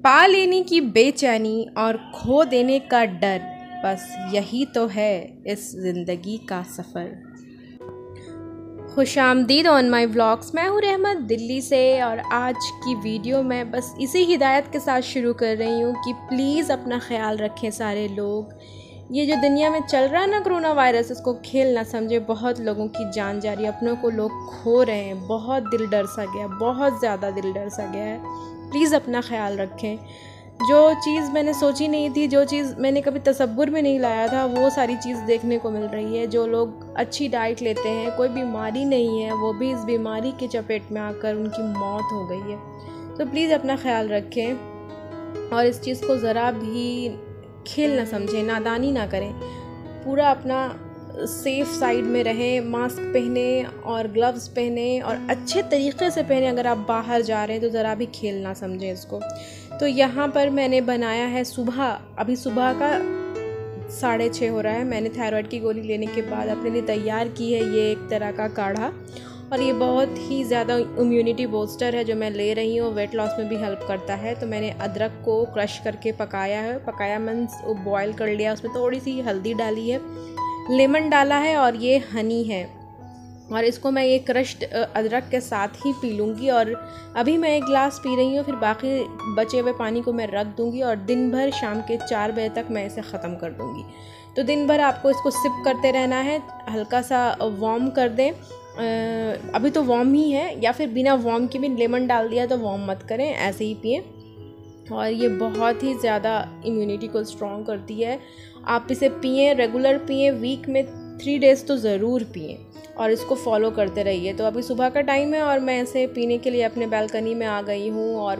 पा लेने की बेचैनी और खो देने का डर, बस यही तो है इस ज़िंदगी का सफ़र। खुशामदीद ऑन माई व्लॉग्स। मैं हूँ रहमत दिल्ली से और आज की वीडियो मैं बस इसी हिदायत के साथ शुरू कर रही हूँ कि प्लीज़ अपना ख़्याल रखें सारे लोग। ये जो दुनिया में चल रहा है ना कोरोना वायरस, इसको खेल ना समझे। बहुत लोगों की जान जा रही है, अपनों को लोग खो रहे हैं। बहुत दिल डर सा गया, बहुत ज़्यादा दिल डर सा गया है। प्लीज़ अपना ख़्याल रखें। जो चीज़ मैंने सोची नहीं थी, जो चीज़ मैंने कभी तसव्वुर में नहीं लाया था, वो सारी चीज़ देखने को मिल रही है। जो लोग अच्छी डाइट लेते हैं, कोई बीमारी नहीं है, वो भी इस बीमारी के चपेट में आकर उनकी मौत हो गई है। तो प्लीज़ अपना ख्याल रखें और इस चीज़ को ज़रा भी खेल ना समझें, नादानी ना करें। पूरा अपना सेफ़ साइड में रहें, मास्क पहने और ग्लव्स पहने और अच्छे तरीक़े से पहने। अगर आप बाहर जा रहे हैं तो ज़रा भी खेल ना समझें इसको। तो यहाँ पर मैंने बनाया है अभी सुबह का 6:30 हो रहा है। मैंने थायराइड की गोली लेने के बाद अपने लिए तैयार की है ये एक तरह का काढ़ा, और ये बहुत ही ज़्यादा इम्यूनिटी बूस्टर है जो मैं ले रही हूँ। वेट लॉस में भी हेल्प करता है। तो मैंने अदरक को क्रश करके पकाया है, पकाया मीन्स बॉयल कर लिया। उसमें थोड़ी सी हल्दी डाली है, लेमन डाला है और ये हनी है, और इसको मैं ये क्रश्ड अदरक के साथ ही पी लूँगी। और अभी मैं 1 गिलास पी रही हूँ, फिर बाकी बचे हुए पानी को मैं रख दूँगी और दिन भर शाम के 4 बजे तक मैं इसे ख़त्म कर दूँगी। तो दिन भर आपको इसको सिप करते रहना है। हल्का सा वार्म कर दें, अभी तो वार्म ही है, या फिर बिना वार्म के भी लेमन डाल दिया तो वार्म मत करें, ऐसे ही पिएँ। और ये बहुत ही ज़्यादा इम्यूनिटी को स्ट्रॉन्ग करती है। आप इसे पिएँ, रेगुलर पिएँ, वीक में 3 डेज़ तो ज़रूर पिएँ और इसको फॉलो करते रहिए। तो अभी सुबह का टाइम है और मैं इसे पीने के लिए अपने बालकनी में आ गई हूँ, और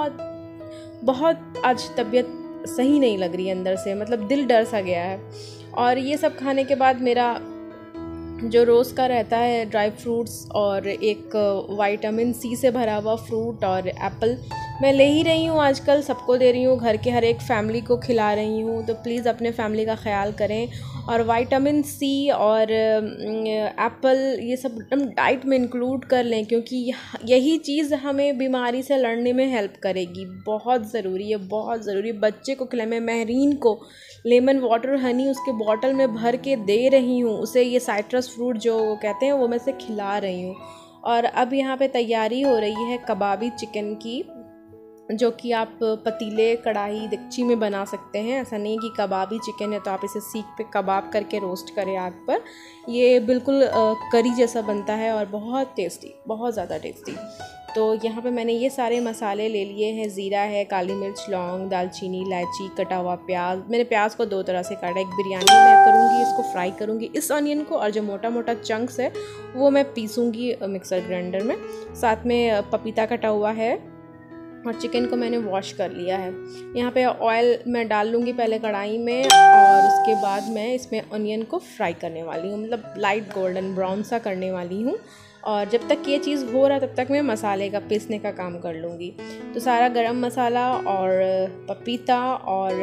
बहुत आज तबीयत सही नहीं लग रही है अंदर से, मतलब दिल डर सा गया है। और ये सब खाने के बाद मेरा जो रोज़ का रहता है ड्राई फ्रूट्स और एक विटामिन सी से भरा हुआ फ्रूट और एप्पल मैं ले ही रही हूँ आजकल, सबको दे रही हूँ, घर के हर एक फैमिली को खिला रही हूँ। तो प्लीज़ अपने फैमिली का ख्याल करें और विटामिन सी और एप्पल ये सब एकदम डाइट में इंक्लूड कर लें, क्योंकि यही चीज़ हमें बीमारी से लड़ने में हेल्प करेगी। बहुत ज़रूरी है, बहुत ज़रूरी। बच्चे को खिलाएं। मैं महरीन को लेमन वाटर हनी उसके बॉटल में भर के दे रही हूँ, उसे ये साइट्रस फ्रूट जो कहते हैं वो मैं से खिला रही हूँ। और अब यहाँ पे तैयारी हो रही है कबाबी चिकन की, जो कि आप पतीले, कढ़ाई, देगची में बना सकते हैं। ऐसा नहीं कि कबाबी चिकन है तो आप इसे सीख पे कबाब करके रोस्ट करें आग पर। ये बिल्कुल करी जैसा बनता है और बहुत टेस्टी, बहुत ज़्यादा टेस्टी। तो यहाँ पे मैंने ये सारे मसाले ले लिए हैं। ज़ीरा है, काली मिर्च, लौंग, दालचीनी, इलायची, कटा हुआ प्याज। मैंने प्याज को 2 तरह से काटा। एक बिरयानी मैं करूँगी, इसको फ्राई करूँगी इस ऑनियन को, और जो मोटा मोटा चंक्स है वो मैं पीसूँगी मिक्सर ग्राइंडर में। साथ में पपीता कटा हुआ है और चिकन को मैंने वॉश कर लिया है। यहाँ पे ऑयल मैं डाल लूँगी पहले कढ़ाई में, और उसके बाद मैं इसमें ऑनियन को फ्राई करने वाली हूँ, मतलब लाइट गोल्डन ब्राउन सा करने वाली हूँ। और जब तक ये चीज़ हो रहा है तब तक मैं मसाले का पीसने का काम कर लूँगी। तो सारा गरम मसाला और पपीता और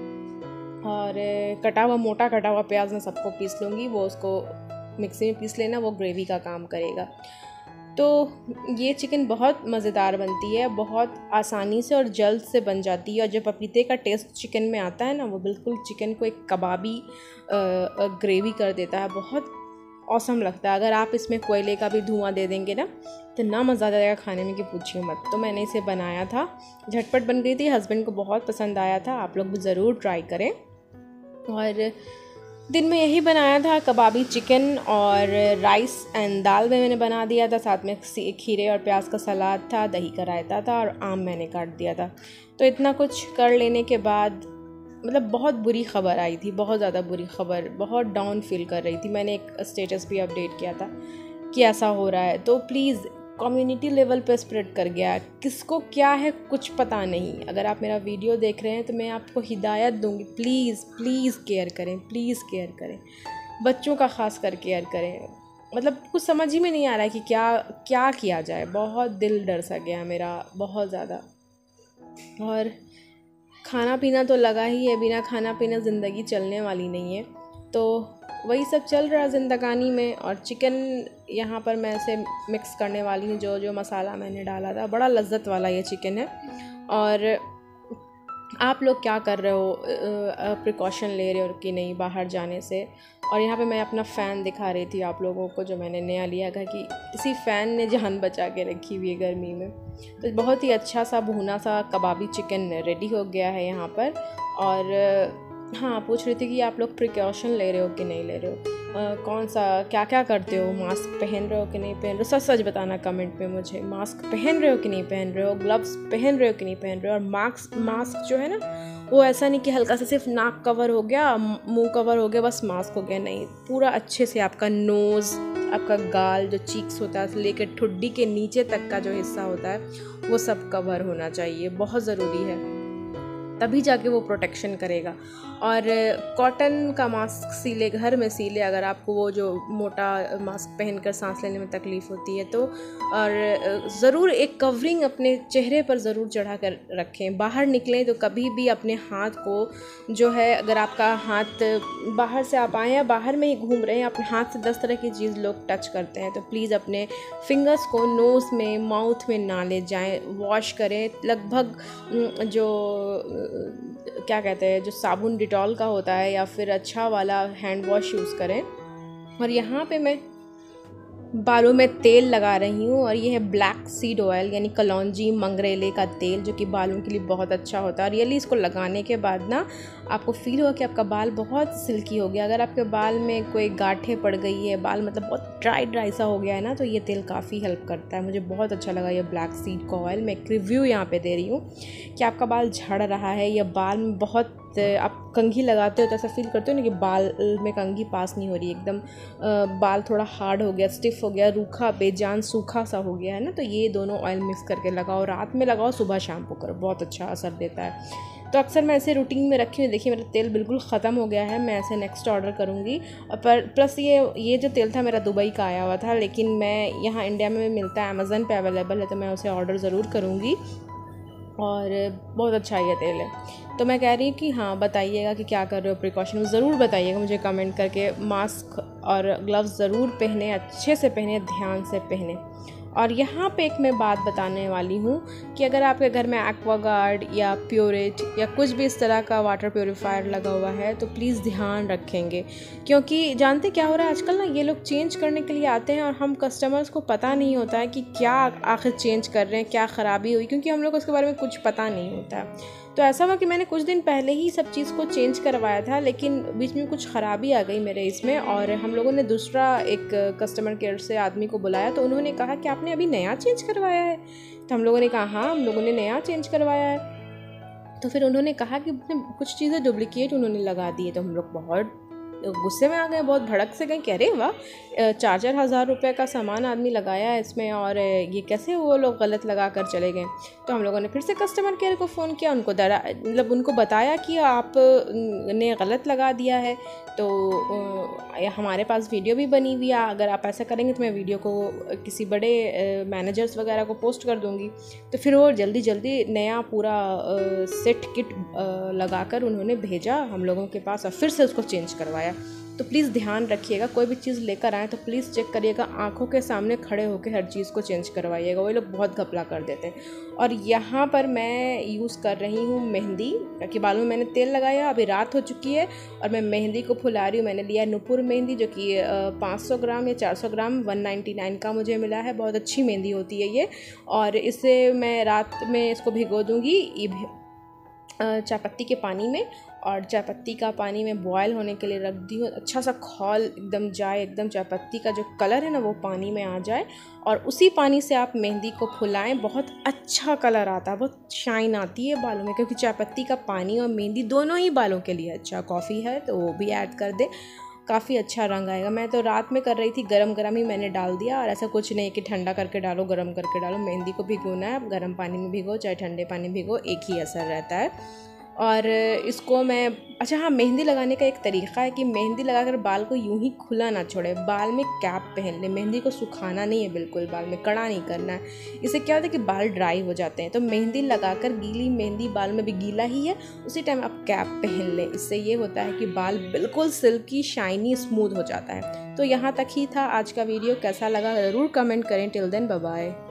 मोटा कटा हुआ प्याज मैं सबको पीस लूँगी। वो उसको मिक्सी में पीस लेना, वो ग्रेवी का काम करेगा। तो ये चिकन बहुत मज़ेदार बनती है, बहुत आसानी से और जल्द से बन जाती है। और जो पपीते का टेस्ट चिकन में आता है ना, वो बिल्कुल चिकन को एक कबाबी ग्रेवी कर देता है। बहुत औसम लगता है। अगर आप इसमें कोयले का भी धुआं दे देंगे ना, तो ना मज़ा आ जाएगा खाने में कि पूछिए मत। तो मैंने इसे बनाया था, झटपट बन गई थी, हस्बैंड को बहुत पसंद आया था। आप लोग भी ज़रूर ट्राई करें। और दिन में यही बनाया था, कबाबी चिकन और राइस एंड दाल में मैंने बना दिया था। साथ में खीरे और प्याज का सलाद था, दही का रायता था और आम मैंने काट दिया था। तो इतना कुछ कर लेने के बाद मतलब बहुत बुरी खबर आई थी, बहुत ज़्यादा बुरी खबर, बहुत डाउन फील कर रही थी। मैंने एक स्टेटस भी अपडेट किया था कि ऐसा हो रहा है। तो प्लीज़ कम्युनिटी लेवल पे स्प्रेड कर गया, किसको क्या है कुछ पता नहीं। अगर आप मेरा वीडियो देख रहे हैं तो मैं आपको हिदायत दूंगी, प्लीज़ प्लीज़ केयर करें, प्लीज़ केयर करें, बच्चों का ख़ास कर केयर करें। मतलब कुछ समझ ही में नहीं आ रहा है कि क्या किया जाए। बहुत दिल डर सा गया मेरा, बहुत ज़्यादा। और खाना पीना तो लगा ही है, बिना खाना पीना ज़िंदगी चलने वाली नहीं है। तो वही सब चल रहा है ज़िंदगानी में। और चिकन यहाँ पर मैं इसे मिक्स करने वाली हूँ, जो मसाला मैंने डाला था। बड़ा लज्जत वाला ये चिकन है। और आप लोग क्या कर रहे हो, प्रिकॉशन ले रहे हो कि नहीं बाहर जाने से। और यहाँ पे मैं अपना फ़ैन दिखा रही थी आप लोगों को, जो मैंने नया लिया था, कि इसी फ़ैन ने जान बचा के रखी हुई है गर्मी में। तो बहुत ही अच्छा सा भुना सा कबाबी चिकन रेडी हो गया है यहाँ पर। और हाँ, पूछ रही थी कि आप लोग प्रिकॉशन ले रहे हो कि नहीं ले रहे हो, कौन सा क्या क्या करते हो, मास्क पहन रहे हो कि नहीं पहन रहे हो। सच सच बताना कमेंट में मुझे, मास्क पहन रहे हो कि नहीं पहन रहे हो, ग्लव्स पहन रहे हो कि नहीं पहन रहे हो। और मास्क जो है ना, वो ऐसा नहीं कि हल्का सा सिर्फ नाक कवर हो गया, मुंह कवर हो गया, बस मास्क हो गया, नहीं, पूरा अच्छे से आपका नोज़, आपका गाल, जो चीक्स होता है लेकर ठुड्डी के नीचे तक का जो हिस्सा होता है वो सब कवर होना चाहिए, बहुत ज़रूरी है, तभी जाके वो प्रोटेक्शन करेगा। और कॉटन का मास्क सीले, घर में सीले, अगर आपको वो जो मोटा मास्क पहनकर सांस लेने में तकलीफ़ होती है तो। और ज़रूर एक कवरिंग अपने चेहरे पर ज़रूर चढ़ा कर रखें। बाहर निकलें तो कभी भी अपने हाथ को जो है, अगर आपका हाथ बाहर से आप आए हैं, बाहर में ही घूम रहे हैं, अपने हाथ से 10 तरह की चीज़ लोग टच करते हैं, तो प्लीज़ अपने फिंगर्स को नोज़ में, माउथ में ना ले जाएं, वॉश करें। लगभग जो क्या कहते हैं, जो साबुन डिटॉल का होता है या फिर अच्छा वाला हैंड वॉश यूज़ करें। और यहाँ पे मैं बालों में तेल लगा रही हूँ, और ये है ब्लैक सीड ऑयल, यानी कलौंजी मंगरेले का तेल, जो कि बालों के लिए बहुत अच्छा होता है। और रियली इसको लगाने के बाद ना आपको फील होगा कि आपका बाल बहुत सिल्की हो गया। अगर आपके बाल में कोई गांठें पड़ गई है, बाल मतलब बहुत ड्राई सा हो गया है ना, तो ये तेल काफ़ी हेल्प करता है। मुझे बहुत अच्छा लगा ये ब्लैक सीड का ऑयल। मैं एक रिव्यू यहाँ पे दे रही हूँ कि आपका बाल झड़ रहा है या बाल में बहुत, आप कंघी लगाते हो तो ऐसा फील करते हो ना कि बाल में कंघी पास नहीं हो रही, एकदम बाल थोड़ा हार्ड हो गया, स्टिफ हो गया, रूखा, बेजान सूखा सा हो गया है ना, तो ये दोनों ऑयल मिक्स करके लगाओ, रात में लगाओ, सुबह शैम्पू करो, बहुत अच्छा असर देता है। तो अक्सर मैं ऐसे रूटीन में रखी हुई, देखिए मेरा तेल बिल्कुल ख़त्म हो गया है, मैं ऐसे नेक्स्ट ऑर्डर करूँगी। और प्लस ये जो तेल था मेरा दुबई का आया हुआ था, लेकिन मैं यहाँ इंडिया में मिलता है, अमेज़न पे अवेलेबल है, तो मैं उसे ऑर्डर ज़रूर करूँगी। और बहुत अच्छा ये तेल है। तो मैं कह रही हूँ कि हाँ, बताइएगा कि क्या कर रहे हो प्रिकॉशन, ज़रूर बताइएगा मुझे कमेंट करके। मास्क और ग्लव्स ज़रूर पहने, अच्छे से पहने, ध्यान से पहने। और यहाँ पे एक मैं बात बताने वाली हूँ कि अगर आपके घर में एक्वागार्ड या प्योरेट या कुछ भी इस तरह का वाटर प्योरीफायर लगा हुआ है तो प्लीज़ ध्यान रखेंगे, क्योंकि जानते क्या हो रहा है आजकल ना, ये लोग चेंज करने के लिए आते हैं और हम कस्टमर्स को पता नहीं होता है कि क्या आखिर चेंज कर रहे हैं, क्या ख़राबी हुई, क्योंकि हम लोग उसके बारे में कुछ पता नहीं होता है। तो ऐसा हुआ कि मैंने कुछ दिन पहले ही सब चीज़ को चेंज करवाया था, लेकिन बीच में कुछ ख़राबी आ गई मेरे इसमें, और हम लोगों ने दूसरा एक कस्टमर केयर से आदमी को बुलाया, तो उन्होंने कहा कि आपने अभी नया चेंज करवाया है। तो हम लोगों ने कहा हाँ, हम लोगों ने नया चेंज करवाया है। तो फिर उन्होंने कहा कि कुछ चीज़ें डुप्लीकेट उन्होंने लगा दी है। तो हम लोग बहुत गुस्से में आ गए, बहुत भड़क से गए, कह रहे वाह, 4-4 हज़ार रुपये का सामान आदमी लगाया है इसमें, और ये कैसे वो लोग गलत लगा कर चले गए। तो हम लोगों ने फिर से कस्टमर केयर को फ़ोन किया, उनको मतलब उनको बताया कि आप ने गलत लगा दिया है। तो हमारे पास वीडियो भी बनी हुई है, अगर आप ऐसा करेंगे तो मैं वीडियो को किसी बड़े मैनेजर्स वगैरह को पोस्ट कर दूँगी। तो फिर वो जल्दी जल्दी नया पूरा सेट किट लगाकर उन्होंने भेजा हम लोगों के पास, और फिर से उसको चेंज करवाया। तो प्लीज़ ध्यान रखिएगा, कोई भी चीज़ लेकर आएँ तो प्लीज़ चेक करिएगा, आंखों के सामने खड़े होकर हर चीज़ को चेंज करवाइएगा, वो लोग बहुत घपला कर देते हैं। और यहाँ पर मैं यूज़ कर रही हूँ मेहंदी, कि बालों में मैंने तेल लगाया, अभी रात हो चुकी है और मैं मेहंदी को फुला रही हूँ। मैंने लिया नुपुर मेहंदी, जो कि 500 ग्राम या 400 ग्राम 199 का मुझे मिला है, बहुत अच्छी मेहंदी होती है ये। और इसे मैं रात में इसको भिगो दूँगी चायपत्ती के पानी में, और चायपत्ती का पानी में बॉयल होने के लिए रख दी हूँ, अच्छा सा खौल एकदम जाए, एकदम चायपत्ती का जो कलर है ना वो पानी में आ जाए, और उसी पानी से आप मेहंदी को फुलाएं, बहुत अच्छा कलर आता है, बहुत शाइन आती है बालों में, क्योंकि चायपत्ती का पानी और मेहंदी दोनों ही बालों के लिए अच्छा। कॉफ़ी है तो वो भी ऐड कर दे, काफ़ी अच्छा रंग आएगा। मैं तो रात में कर रही थी, गरम गरम ही मैंने डाल दिया, और ऐसा कुछ नहीं कि ठंडा करके डालो, गरम करके डालो। मेहंदी को भिगोना है, गरम पानी में भिगो चाहे ठंडे पानी में भिगो, एक ही असर रहता है। और इसको मैं, अच्छा हाँ, मेहंदी लगाने का एक तरीक़ा है कि मेहंदी लगाकर बाल को यूं ही खुला ना छोड़े, बाल में कैप पहन ले। मेहंदी को सुखाना नहीं है बिल्कुल, बाल में कड़ा नहीं करना है, इससे क्या होता है कि बाल ड्राई हो जाते हैं। तो मेहंदी लगाकर, गीली मेहंदी बाल में भी गीला ही है, उसी टाइम आप कैप पहन लें, इससे ये होता है कि बाल बिल्कुल सिल्की, शाइनी, स्मूथ हो जाता है। तो यहाँ तक ही था आज का वीडियो, कैसा लगा ज़रूर कमेंट करें। Till then bye bye.